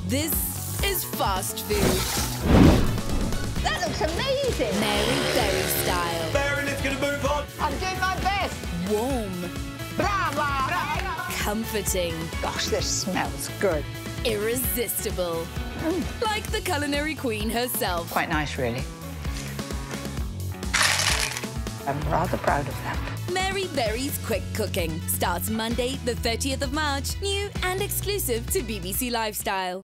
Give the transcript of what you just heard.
This is fast food. That looks amazing. Mary Berry style. Mary, let's get a move on. I'm doing my best. Warm. Brava! Comforting. Gosh, this smells good. Irresistible. Like the culinary queen herself. Quite nice, really. I'm rather proud of that. Mary Berry's Quick Cooking starts Monday, the 30th of March. New and exclusive to BBC Lifestyle.